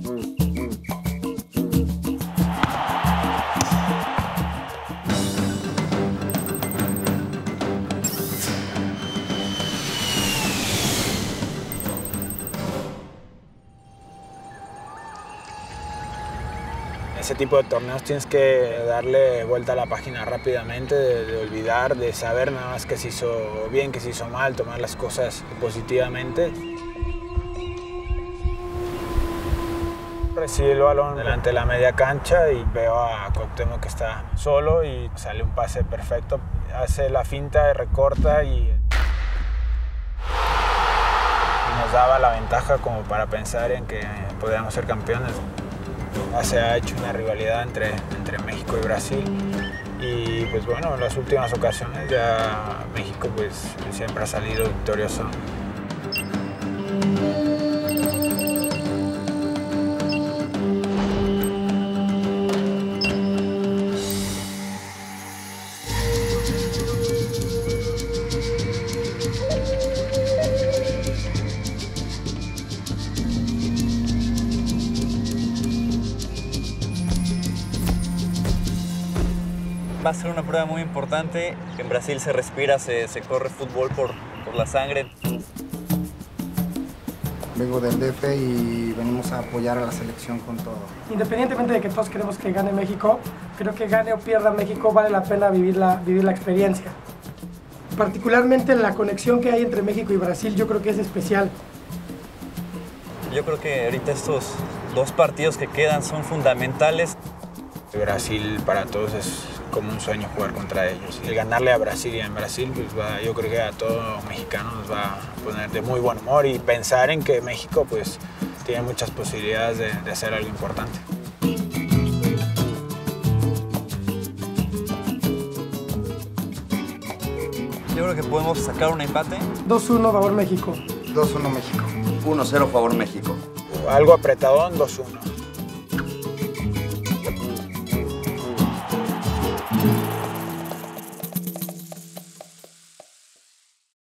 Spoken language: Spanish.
Ese tipo de torneos tienes que darle vuelta a la página rápidamente, de olvidar, de saber nada más qué se hizo bien, qué se hizo mal, tomar las cosas positivamente. Recibí el balón delante de la media cancha y veo a Cuauhtémoc que está solo y sale un pase perfecto. Hace la finta, recorta y nos daba la ventaja como para pensar en que podíamos ser campeones. Ya se ha hecho una rivalidad entre México y Brasil y pues bueno, en las últimas ocasiones ya México pues siempre ha salido victorioso. Va a ser una prueba muy importante. En Brasil se respira, se corre fútbol por la sangre. Vengo del DF y venimos a apoyar a la selección con todo. Independientemente de que todos queremos que gane México, creo que gane o pierda México vale la pena vivir la experiencia. Particularmente la conexión que hay entre México y Brasil yo creo que es especial. Yo creo que ahorita estos dos partidos que quedan son fundamentales. Brasil para todos es como un sueño jugar contra ellos. El ganarle a Brasil y en Brasil, pues yo creo que a todo mexicano nos va a poner de muy buen humor y pensar en que México pues tiene muchas posibilidades de hacer algo importante. Yo creo que podemos sacar un empate. 2-1 favor México. 2-1 México. 1-0 favor México. Algo apretadón, 2-1.